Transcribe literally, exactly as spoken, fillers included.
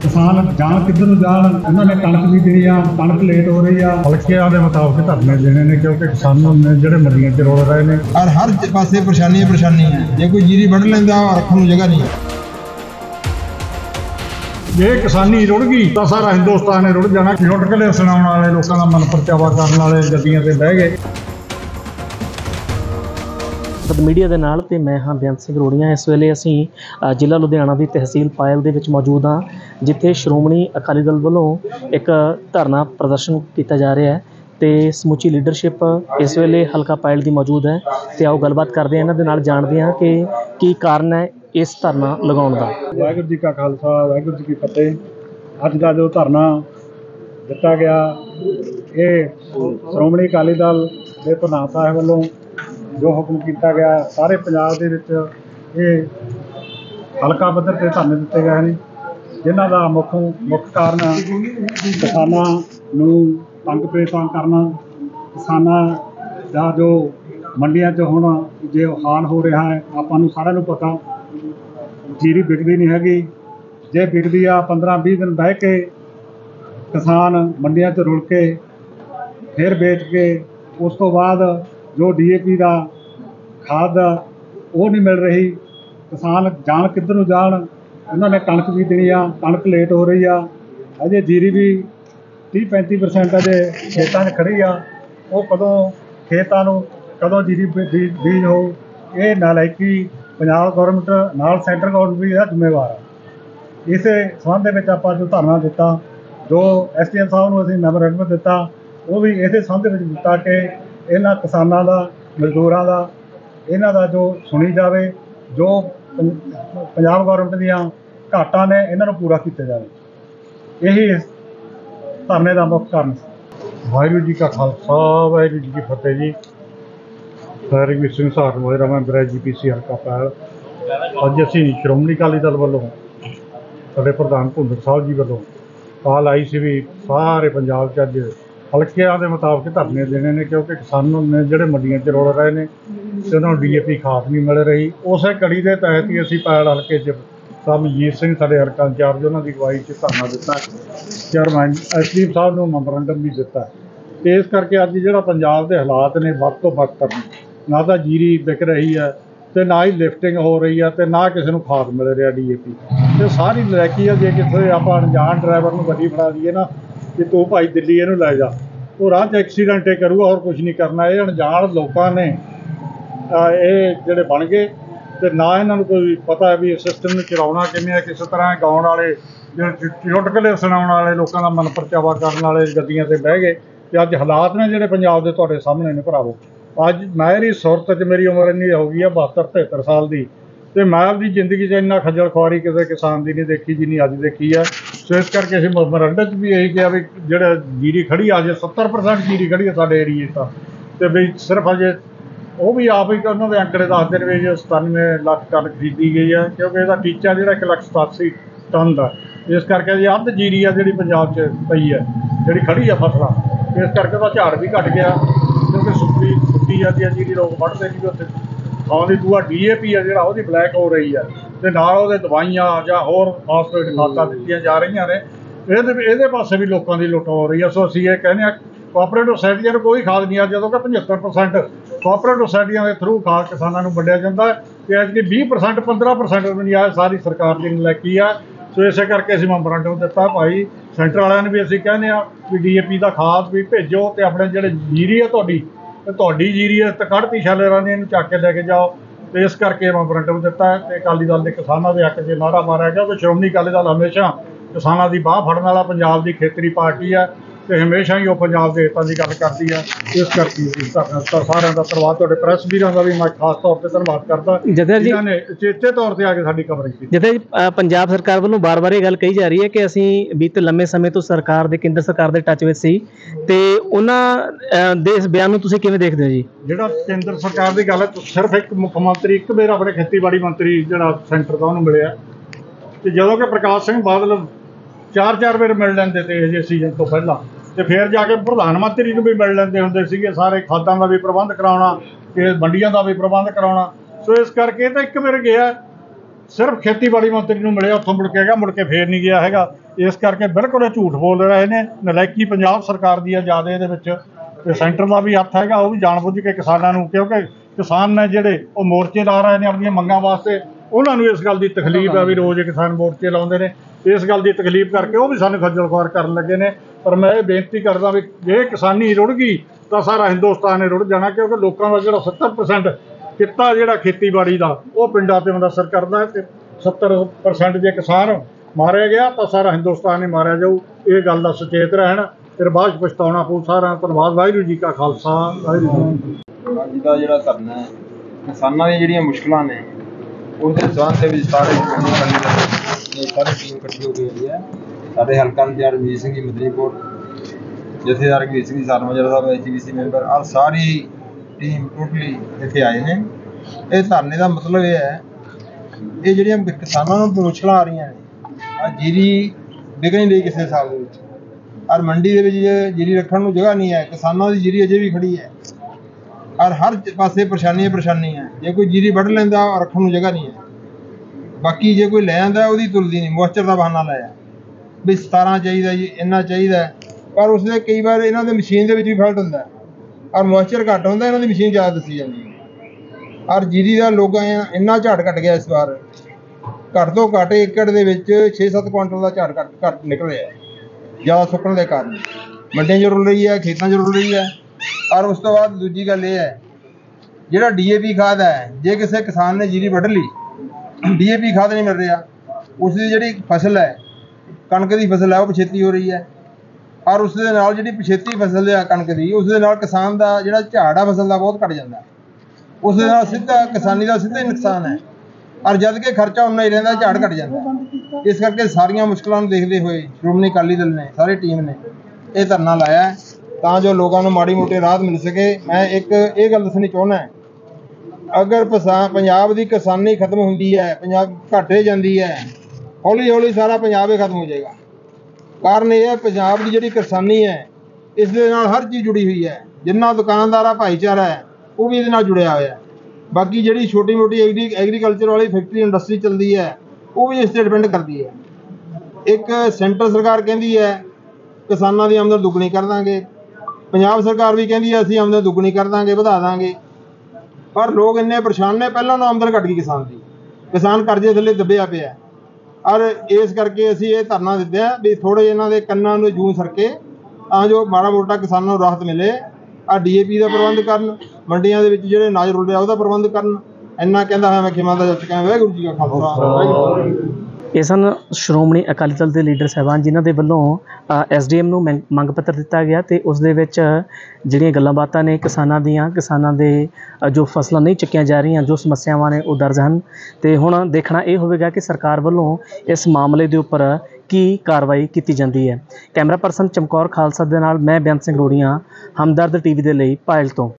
किसान जान किधर ਨੂੰ ਜਾਣ ਉਹਨਾਂ ਨੇ ਕਣਕ ਵੀ ਦੇਣੀ ਆ ਕਣਕ ਲੇਟ ਹੋ ਰਹੀ ਆ ਹਲਕਿਆਂ ਦੇ ਮੁਤਾਬਕ ਧਰਨੇ ਦੇਣੇ ਨੇ ਕਿਉਂਕਿ ਕਿਸਾਨ ਨੇ ਜਿਹੜੇ ਮੰਡੀਆਂ 'ਚ ਰੋਲ ਰਹੇ ਨੇ ਔਰ ਹਰ ਪਾਸੇ ਪਰੇਸ਼ਾਨੀ ਪਰੇਸ਼ਾਨੀ ਹੈ ਜੇ ਕੋਈ ਜੀਰੀ ਵੱਢ ਲੈਂਦਾ ਰੱਖਣ ਨੂੰ ਜਗ੍ਹਾ ਨਹੀਂ ਜੇ ਕਿਸਾਨੀ ਰੁੜ ਗਈ ਤਾਂ ਸਾਰਾ ਹਿੰਦੁਸਤਾਨ ਨੇ ਰੁੜ ਜਾਣਾ ਲੁੱਟ ਕੇ ਸੁਣਾਉਣ ਵਾਲੇ ਲੋਕਾਂ ਦਾ ਮਨ ਪਰਚਾਵਾ ਕਰਨ ਵਾਲੇ ਗੱਡੀਆਂ ਤੇ ਬਹਿ ਗਏ मीडिया के नाल ते मैं हाँ बेअंत सिंह रोड़िया। इस वेले असी जिला लुधियाना की तहसील पायल दे विच मौजूद हाँ जिथे श्रोमणी अकाली दल वालों एक धरना प्रदर्शन किया जा रहा है तो समूची लीडरशिप इस वेले हल्का पायल की मौजूद है तो आओ गलबात करते हैं इन्हां दे नाल जानते हैं कि की कारण है इस धरना लगाउण दा। वाहिगुरू जी का खालसा वाहिगुरू जी की फतेह। अज का जो धरना दिता गया ये श्रोमणी अकाली दल के प्रधान साहब वालों जो हुक्म किया गया सारे पंजाब दे विच ये हल्का पद्धर ते धरने दिते गए हैं जिन्हां दा मुख मुख कारण किसानां नूं तंग परेशान करना किसानां दा जो मंडियां च हुण जे हाल हो रहा है आपां नूं सारिआं नूं पता जीरी विकदी नहीं हैगी जे विकदी आ पंद्रह बीस दिन बह के किसान मंडियां च रुल के फिर बेच के उस तो बाद जो डी ए पी का खाद वो नहीं मिल रही किसान जान किधर ਨੂੰ ਜਾਣ ਉਹਨਾਂ ਨੇ कणक भी देनी आ कणक लेट हो रही आ अजे जीरी भी तीस पैंती परसेंट अजे खेतों में खड़ी आ वो कदों खेतों ਨੂੰ कदों जीरी बीज हो ये नालायकी पंजाब गौरमेंट नाल सेंटर गौरमेंट भी इसका जिम्मेवार है। इस संबंध में आपां जो धरना दिता जो एस डी एम साहब को असीं मैमोरेंडम दिता वो भी इस संबंध में दिता कि इन्हां किसानां दा मजदूरां दा इन्हां दा जो सुनी जाए जो पंजाब गौरमेंट दीआं घाटां ने इन्हां नूं पूरा किया जाए यही इस धरने का मुख्य कारण है। वाहिगुरू जी का खालसा वाहिगुरू जी की फतेह जी। रघुवीर सिंह सहार मोहरा मैंबर है जी पी सी हल्का पैल। अज असीं श्रोमणी अकाली दल वालों साडे प्रधान भुंदर साहब जी वालों कॉल आई सी भी सारे पंजाब च अज हल्किਆਂ ਦੇ ਮੁਤਾਬਕ ਧਰਨੇ ਦੇਣੇ ਨੇ क्योंकि किसानों ने ਜਿਹੜੇ ਮੰਡੀਆਂ 'ਚ ਰੋਲ ਰਹੇ ਨੇ ਤੇ ਉਹਨਾਂ ਨੂੰ ਡੀ ਏ ਪੀ ਖਾਦ ਨਹੀਂ ਮਿਲ ਰਹੀ ਉਸੇ ਕੜੀ ਦੇ ਤਹਿਤ ਹੀ ਅਸੀਂ ਪੈਲ ਹਲਕੇ 'ਚ ਮਨਜੀਤ ਸਿੰਘ ਸਾਡੇ ਹਲਕਾ ਇੰਚਾਰਜ ਉਹਨਾਂ ਦੀ ਅਗਵਾਈ 'ਚ ਧਰਨਾ ਦਿੱਤਾ ਚੇਅਰਮੈਨ ਐਸ ਡੀ ਸਾਹਿਬ ਨੂੰ ਮੈਮੋਰੰਡਮ ਵੀ ਦਿੱਤਾ ਤੇ ਇਸ ਕਰਕੇ ਅੱਜ ਜਿਹੜਾ ਪੰਜਾਬ ਦੇ ਹਾਲਾਤ ਨੇ ਵੱਧ ਤੋਂ ਬੱਤਰ ਨਾ ਤਾਂ ਜੀਰੀ ਵਿਕ ਰਹੀ ਹੈ ਤੇ ਨਾ ਹੀ ਲਿਫਟਿੰਗ ਹੋ ਰਹੀ ਹੈ ਤੇ ਨਾ ਕਿਸੇ ਨੂੰ ਖਾਦ ਮਿਲ ਰਿਹਾ ਡੀ ਏ ਪੀ ਤੇ ਸਾਰੀ ਨਲਾਇਕੀ ਆ ਜੇ ਕਿਤੇ ਆਪਾਂ ਅਣਜਾਣ ਡਰਾਈਵਰ ਨੂੰ ਗੱਡੀ ਫੜਾ ਦਈਏ ਨਾ कि तू भाई दिल्ली इनू लै जा वो राह च एक्सीडेंट ही करूगा और कुछ नहीं करना ये अणजाण लोगों ने ये जोड़े बन गए तो ना इन्हों कोई पता है भी सिस्टम में चलाना किमें किस तरह गाउण वाले चुटकले सुनाउण वाले लोगों का मन परचावा करने वाले गड्डियां ते बह गए तो अज हालात ने जोड़े पंजाब के तुहाडे सामने ने भरावो अज मेरी सुरत च मेरी उम्र इन्नी हो गई है बहत्तर तिहत्तर साल की तो मैं अपनी जिंदगी च इन्ना खज्जल खुआरी किसी किसान की नहीं देखी जिन्नी अज देखी है। सो इस करके असीं मैमोरेंडम च भी यही किया भी जिहड़ा जीरी खड़ी अज सत्तर परसेंट जीरी खड़ी है साडे एरिए तो ते भी सिर्फ अजे वो भी आप ही उन्होंने आंकड़े दसदे ने भी सतानवे लख टन खरीदी गई है क्योंकि इसका टीचा जिहड़ा एक लख सतासी टन का इस करके जी अद्ध जीरी है जिहड़ी पंजाब च पई है जिहड़ी खड़ी है फसलां इस करके उसदा झाड़ भी घट गया क्योंकि सुक्की सुक्की जाती है जीरी लोग वढ़दे नहीं उत्थे थां दी दूआ डी ए पी है जिहड़ा ओहदी ब्लैक हो रही है ਤੇ ਨਾਲ ਉਹਦੇ ਦਵਾਈਆਂ ਜਾਂ ਹੋਰ ਫਾਸਫੇਟ ਖਾਦਾਂ ਦਿੱਤੀਆਂ ਜਾ ਰਹੀਆਂ ਨੇ ਇਹਦੇ ਇਹਦੇ ਪਾਸੇ ਵੀ ਲੋਕਾਂ ਦੀ ਲੁੱਟ ਹੋ ਰਹੀ ਹੈ। ਸੋ ਅਸੀਂ ਇਹ ਕਹਿੰਦੇ ਹਾਂ ਕੋਆਪਰੇਟਿਵ ਸੋਸਾਇਟੀਆਂ ਨੂੰ ਕੋਈ ਖਾਦ ਨਹੀਂ ਆ ਜਦੋਂ ਕਿ ਪਝੱਤਰ ਪਰਸੈਂਟ ਕੋਆਪਰੇਟਿਵ ਸੋਸਾਇਟੀਆਂ ਦੇ ਥਰੂ ਖਾਦ ਕਿਸਾਨਾਂ ਨੂੰ ਵੰਡਿਆ ਜਾਂਦਾ ਤੇ ਅੱਜ ਕੀ ਵੀਹ ਪਰਸੈਂਟ ਪੰਦਰਾਂ ਪਰਸੈਂਟ ਵੀ ਨਹੀਂ ਆਇਆ ਸਾਰੀ ਸਰਕਾਰ ਦੀ ਨਲਾਇਕੀ ਆ। ਸੋ ਇਸੇ ਕਰਕੇ ਅਸੀਂ ਮੈਮੋਰੰਡਮ ਦਿੱਤਾ ਭਾਈ ਸੈਂਟਰ ਵਾਲਿਆਂ ਨੂੰ ਵੀ ਅਸੀਂ ਕਹਿੰਦੇ ਹਾਂ ਵੀ ਡੀ ਏ ਪੀ ਦਾ ਖਾਦ ਵੀ ਭੇਜੋ ਤੇ ਆਪਣੇ ਜਿਹੜੇ ਜੀਰੀ ਆ ਤੁਹਾਡੀ ਤੇ ਤੁਹਾਡੀ ਜੀਰੀ ਹੈ ਤੇ ਕੱਢਤੀ ਛਾਲੇਰਾਂ ਨੇ ਇਹਨੂੰ ਚੱਕ ਕੇ ਲੈ ਕੇ ਜਾਓ तो इस करके मैमोरेंडम दिता है तो अकाली दल ने किसानों के हक से नारा मारा गया कि श्रोमणी अकाली दल हमेशा किसानों की बाह फड़न वाला पंजाब की खेतरी पार्टी है तो हमेशा ही वो पंजाब के हितों की गल करती है। इस करके सारे का धन्यवाद तुहाडे प्रैस वीरां का भी मैं खास तौर पर धन्यवाद करता जिन्हों ने चेचे तौर पर आके साडी कवरेज की। जिथे पंजाब सरकार वालों बार बार ये गल कही जा रही है कि असीं बीते लंबे समय तो सरकार दे केंद्र सरकार दे टच विच सी ते उन्हां दे इस बयान नूं तुसीं किवें देखदे हो जी? जिहड़ा केंद्र सरकार की गल है सिर्फ एक मुख मंत्री एक बार अपने खेतीबाड़ी मंत्री जिहड़ा सेंटर का उन्होंने मिलिया ते जदों कि प्रकाश सिंह बादल चार चार बार मिल लैंदे ते अजे सीजन तो पहला तो फिर जाके प्रधानमंत्री को भी मिल लेंदे हुंदे सीगे सारे खादां का भी प्रबंध कराउणा ते मंडियां का भी प्रबंध कराउणा। सो इस करके तो एक बार गया सिर्फ खेतीबाड़ी मंत्री को मिले उत्थों मुड़ के गया मुड़ के फिर नहीं गया हैगा ਇਸ ਕਰਕੇ ਬਿਲਕੁਲ ਇਹ ਝੂਠ ਬੋਲ ਰਹੇ ਨੇ। ਨਲਾਇਕੀ ਪੰਜਾਬ ਸਰਕਾਰ ਦੀ ਹੈ ਜ਼ਿਆਦਾ ਇਹਦੇ ਵਿੱਚ, ਤੇ ਸੈਂਟਰ ਦਾ ਵੀ ਹੱਥ ਹੈਗਾ, ਉਹ ਵੀ ਜਾਣਬੁੱਝ ਕੇ ਕਿਸਾਨਾਂ ਨੂੰ, ਕਿਉਂਕਿ ਕਿਸਾਨ ਨੇ ਜਿਹੜੇ ਉਹ ਮੋਰਚੇ ਲਾ ਰਹੇ ਨੇ ਆਪਣੀਆਂ ਮੰਗਾਂ ਵਾਸਤੇ, ਉਹਨਾਂ ਨੂੰ ਇਸ ਗੱਲ ਦੀ ਤਕਲੀਫ ਹੈ ਵੀ ਰੋਜ਼ ਕਿਸਾਨ ਮੋਰਚੇ ਲਾਉਂਦੇ ਨੇ। ਇਸ ਗੱਲ ਦੀ ਤਕਲੀਫ ਕਰਕੇ ਉਹ ਵੀ ਸਾਨੂੰ ਖੱਜਲ ਖੁਆਰ ਕਰਨ ਲੱਗੇ ਨੇ। ਪਰ ਮੈਂ ਇਹ ਬੇਨਤੀ ਕਰਦਾ ਵੀ ਜੇ ਕਿਸਾਨੀ ਰੁੜ ਗਈ ਤਾਂ ਸਾਰਾ ਹਿੰਦੁਸਤਾਨ ਨੇ ਰੁੜ ਜਾਣਾ, ਕਿਉਂਕਿ ਲੋਕਾਂ ਦਾ ਜਿਹੜਾ ਸੱਤਰ ਪਰਸੈਂਟ ਕਿੱਤਾ ਜਿਹੜਾ ਖੇਤੀਬਾੜੀ ਦਾ ਉਹ ਪਿੰਡਾਂ 'ਤੇ ਹੁੰਦਾ ਅਸਰ ਕਰਦਾ ਹੈ, ਅਤੇ ਸੱਤਰ ਪਰਸੈਂਟ ਜੇ ਕਿਸਾਨ ਮਾਰਿਆ ਗਿਆ ਤਾਂ ਸਾਰਾ ਹਿੰਦੁਸਤਾਨ ਹੀ ਮਾਰਿਆ ਜਾਊ। ਇਹ ਗੱਲ ਦਾ ਸੁਚੇਤ ਰਹਿਣ, ਫਿਰ ਬਾਅਦ 'ਚ ਪਛਤਾਉਣਾ ਪਊ। ਸਾਰਿਆਂ ਦਾ ਧੰਨਵਾਦ। ਵਾਹਿਗੁਰੂ ਜੀ ਕਾ ਖਾਲਸਾ, ਵਾਹਿਗੁਰੂ ਜੀ ਕੀ ਫਤਿਹ। ਅੱਜ ਦਾ ਜਿਹੜਾ ਧਰਨਾ ਹੈ, ਕਿਸਾਨਾਂ ਦੀਆਂ ਜਿਹੜੀਆਂ ਮੁਸ਼ਕਲਾਂ ਨੇ ਉਸ ਦੇ ਸੰਬੰਧ ਦੇ ਵਿੱਚ ਸਾਰੇ ਸ਼੍ਰੋਮਣੀ ਅਕਾਲੀ ਦਲ ਨੇ ਸਾਰੀ ਟੀਮ ਇਕੱਠੀ ਹੋ ਕੇ ਆਈ ਹੈ। ਸਾਡੇ ਹਲਕਾ ਇੰਚਾਰਜ ਰਣਜੀਤ ਸਿੰਘ ਜੀ ਮਦਨੀਪੁਰ, ਜਥੇਦਾਰ ਰਘਵੀਰ ਸਿੰਘ ਜੀ ਸਾਰਮਾਜਰਾ ਸਾਹਿਬ ਐਸ ਜੀ ਪੀ ਸੀ ਮੈਂਬਰ, ਔਰ ਸਾਰੀ ਟੀਮ ਟੋਟਲੀ ਇੱਥੇ ਆਏ ਨੇ। ਇਹ ਧਰਨੇ ਦਾ ਮਤਲਬ ਇਹ ਹੈ, ਇਹ ਜਿਹੜੀਆਂ ਕਿਸਾਨਾਂ ਨੂੰ ਮੁਸ਼ਕਲਾਂ ਆ ਰਹੀਆਂ ਨੇ, ਆ ਜੀਰੀ ਵਿਕ ਨਹੀਂ ਰਹੀ ਕਿਸੇ ਹਿਸਾਬ ਦੇ ਵਿੱਚ, ਔਰ ਮੰਡੀ ਦੇ ਵਿੱਚ ਜੀਰੀ ਰੱਖਣ ਨੂੰ ਜਗ੍ਹਾ ਨਹੀਂ ਹੈ, ਕਿਸਾਨਾਂ ਦੀ ਜੀਰੀ ਅਜੇ ਵੀ ਖੜੀ ਹੈ, ਔਰ ਹਰ ਪਾਸੇ ਪਰੇਸ਼ਾਨੀ ਪਰੇਸ਼ਾਨੀ ਹੈ। ਜੇ ਕੋਈ ਜੀਰੀ ਵੱਢ ਲੈਂਦਾ ਔਰ ਰੱਖਣ ਨੂੰ ਜਗ੍ਹਾ ਨਹੀਂ ਹੈ, ਬਾਕੀ ਜੇ ਕੋਈ ਲੈ ਆਉਂਦਾ ਉਹਦੀ ਤੁਲਦੀ ਨਹੀਂ, ਮੋਇਸਚਰ ਦਾ ਬਹਾਨਾ ਲਾਇਆ ਵੀ ਸਤਾਰਾਂ ਚਾਹੀਦਾ ਜੀ, ਇੰਨਾ ਚਾਹੀਦਾ, ਪਰ ਉਸਦੇ ਕਈ ਵਾਰ ਇਹਨਾਂ ਦੇ ਮਸ਼ੀਨ ਦੇ ਵਿੱਚ ਵੀ ਫਾਲਟ ਹੁੰਦਾ, ਔਰ ਮੋਇਸਚਰ ਘੱਟ ਹੁੰਦਾ, ਇਹਨਾਂ ਦੀ ਮਸ਼ੀਨ ਜ਼ਿਆਦਾ ਦੱਸੀ ਜਾਂਦੀ ਹੈ। ਔਰ ਜੀਰੀ ਦਾ ਲੋਕਾਂ ਇੰਨਾ ਝਾੜ ਘੱਟ ਗਿਆ ਇਸ ਵਾਰ, ਘੱਟ ਤੋਂ ਘੱਟ ਏਕੜ ਦੇ ਵਿੱਚ ਛੇ ਸੱਤ ਕੁਆਂਟਲ ਦਾ ਝਾੜ ਘੱਟ ਘੱਟ ਨਿਕਲ ਰਿਹਾ ਜ਼ਿਆਦਾ ਸੁੱਕਣ ਦੇ ਕਾਰਨ। ਮੰਡੀਆਂ 'ਚ ਰੁਲ ਰਹੀ ਹੈ, ਖੇਤਾਂ 'ਚ ਰੁਲ ਰਹੀ ਹੈ। ਔਰ ਉਸ ਤੋਂ ਬਾਅਦ ਦੂਜੀ ਗੱਲ ਇਹ ਹੈ, ਜਿਹੜਾ ਡੀ ਏ ਪੀ ਖਾਦ ਹੈ, ਜੇ ਕਿਸੇ ਕਿਸਾਨ ਨੇ ਜੀਰੀ ਵੱਢ ਲਈ, ਡੀ ਏ ਪੀ ਖਾਦ ਨਹੀਂ ਮਿਲ ਰਿਹਾ, ਉਸ ਦੀ ਜਿਹੜੀ ਫਸਲ ਹੈ, ਕਣਕ ਦੀ ਫਸਲ ਹੈ, ਉਹ ਪਛੇਤੀ ਹੋ ਰਹੀ ਹੈ। ਔਰ ਉਸ ਦੇ ਨਾਲ ਜਿਹੜੀ ਪਛੇਤੀ ਫਸਲ ਹੈ ਕਣਕ ਦੀ, ਉਸ ਦੇ ਨਾਲ ਕਿਸਾਨ ਦਾ ਜਿਹੜਾ ਝਾੜ ਆ ਫਸਲ ਦਾ ਬਹੁਤ ਘੱਟ ਜਾਂਦਾ, ਉਸ ਦੇ ਨਾਲ ਸਿੱਧਾ ਕਿਸਾਨੀ ਦਾ ਸਿੱਧਾ ਹੀ ਨੁਕਸਾਨ ਹੈ। ਔਰ ਜਦ ਕਿ ਖਰਚਾ ਉਨਾ ਹੀ ਰਹਿੰਦਾ, ਝਾੜ ਘੱਟ ਜਾਂਦਾ। ਇਸ ਕਰਕੇ ਸਾਰੀਆਂ ਮੁਸ਼ਕਲਾਂ ਨੂੰ ਦੇਖਦੇ ਹੋਏ ਸ਼੍ਰੋਮਣੀ ਅਕਾਲੀ ਦਲ ਨੇ, ਸਾਰੀ ਟੀਮ ਨੇ ਇਹ ਧਰਨਾ ਲਾਇਆ ਤਾਂ ਜੋ ਲੋਕਾਂ ਨੂੰ ਮਾੜੀ ਮੋਟੀ ਰਾਹਤ ਮਿਲ ਸਕੇ। ਮੈਂ ਇੱਕ ਇਹ ਗੱਲ ਦੱਸਣੀ ਚਾਹੁੰਦਾ, ਅਗਰ ਪਸਾ ਪੰਜਾਬ ਦੀ ਕਿਸਾਨੀ ਖਤਮ ਹੁੰਦੀ ਹੈ, ਪੰਜਾਬ ਘਾਟੇ ਜਾਂਦੀ ਹੈ, ਹੌਲੀ ਹੌਲੀ ਸਾਰਾ ਪੰਜਾਬ ਹੀ ਖਤਮ ਹੋ ਜਾਏਗਾ। ਕਾਰਨ ਇਹ ਹੈ, ਪੰਜਾਬ ਦੀ ਜਿਹੜੀ ਕਿਸਾਨੀ ਹੈ, ਇਸ ਦੇ ਨਾਲ ਹਰ ਚੀਜ਼ ਜੁੜੀ ਹੋਈ ਹੈ। ਜਿੰਨਾ ਦੁਕਾਨਦਾਰ ਆ ਭਾਈਚਾਰਾ ਹੈ, ਉਹ ਵੀ ਇਹਦੇ ਨਾਲ ਜੁੜਿਆ ਹੋਇਆ। ਬਾਕੀ ਜਿਹੜੀ ਛੋਟੀ ਮੋਟੀ ਐਗਰੀ ਐਗਰੀਕਲਚਰ ਵਾਲੀ ਫੈਕਟਰੀ ਇੰਡਸਟਰੀ ਚੱਲਦੀ ਹੈ, ਉਹ ਵੀ ਇਸ 'ਤੇ ਡਿਪੈਂਡ ਕਰਦੀ ਹੈ। ਇੱਕ ਸੈਂਟਰ ਸਰਕਾਰ ਕਹਿੰਦੀ ਹੈ ਕਿਸਾਨਾਂ ਦੀ ਆਮਦਨ ਦੁੱਗਣੀ ਕਰ ਦਾਂਗੇ, ਪੰਜਾਬ ਸਰਕਾਰ ਵੀ ਕਹਿੰਦੀ ਹੈ ਅਸੀਂ ਆਮਦਨ ਦੁੱਗਣੀ ਕਰ ਦਾਂਗੇ, ਵਧਾ ਦਾਂਗੇ, ਪਰ ਲੋਕ ਇੰਨੇ ਪਰੇਸ਼ਾਨ ਨੇ। ਪਹਿਲਾਂ ਨੂੰ ਆਮਦਨ ਘੱਟ ਗਈ ਕਿਸਾਨ ਦੀ, ਕਿਸਾਨ ਕਰਜ਼ੇ ਥੱਲੇ ਦੱਬਿਆ ਪਿਆ। ਔਰ ਇਸ ਕਰਕੇ ਅਸੀਂ ਇਹ ਧਰਨਾ ਦਿੱਤੇ ਆ ਵੀ ਥੋੜ੍ਹੇ ਇਹਨਾਂ ਦੇ ਕੰਨਾਂ ਨੂੰ ਜੂੰ ਸਰਕੇ, ਤਾਂ ਜੋ ਮਾੜਾ ਮੋਟਾ ਕਿਸਾਨਾਂ ਨੂੰ ਰਾਹਤ ਮਿਲੇ। ਆ ਡੀ ਏ ਪੀ ਦਾ ਪ੍ਰਬੰਧ ਕਰਨ, ਮੰਡੀਆਂ ਦੇ ਵਿੱਚ ਜਿਹੜੇ ਅਨਾਜ ਰੁਲ ਰਿਹਾ ਉਹਦਾ ਪ੍ਰਬੰਧ ਕਰਨ। ਇੰਨਾ ਕਹਿੰਦਾ ਹੋਇਆ ਮੈਂ ਖਿਮਾ ਦਾ ਜੱਜ ਕਹਿੰਦਾ, ਵਾਹਿਗੁਰੂ ਜੀ ਕਾ ਖਾਲਸਾ, ਵਾਹਿਗੁਰੂ ਜੀ ਕੀ ਫਤਿਹ। ਇਹ ਸਨ ਸ਼੍ਰੋਮਣੀ ਅਕਾਲੀ ਦਲ ਦੇ ਲੀਡਰ ਸਾਹਿਬਾਨ, ਜਿਨ੍ਹਾਂ ਦੇ ਵੱਲੋਂ ਐਸ ਡੀ ਐਮ ਨੂੰ ਮੰਗ ਮੰਗ ਪੱਤਰ ਦਿੱਤਾ ਗਿਆ, ਅਤੇ ਉਸ ਦੇ ਵਿੱਚ ਜਿਹੜੀਆਂ ਗੱਲਾਂ ਬਾਤਾਂ ਨੇ ਕਿਸਾਨਾਂ ਦੀਆਂ, ਕਿਸਾਨਾਂ ਦੇ ਅ, ਜੋ ਫਸਲਾਂ ਨਹੀਂ ਚੱਕੀਆਂ ਜਾ ਰਹੀਆਂ, ਜੋ ਸਮੱਸਿਆਵਾਂ ਨੇ ਉਹ ਦਰਜ ਹਨ। ਅਤੇ ਹੁਣ ਦੇਖਣਾ ਇਹ ਹੋਵੇਗਾ ਕਿ ਸਰਕਾਰ ਵੱਲੋਂ ਇਸ ਮਾਮਲੇ ਦੇ ਉੱਪਰ ਕੀ ਕਾਰਵਾਈ ਕੀਤੀ ਜਾਂਦੀ ਹੈ। ਕੈਮਰਾ ਪਰਸਨ ਚਮਕੌਰ ਖਾਲਸਾ ਦੇ ਨਾਲ ਮੈਂ ਬੇਅੰਤ ਸਿੰਘ ਰੋੜੀਆਂ, ਹਮਦਰਦ ਟੀ ਵੀ ਦੇ ਲਈ ਪਾਇਲ ਤੋਂ।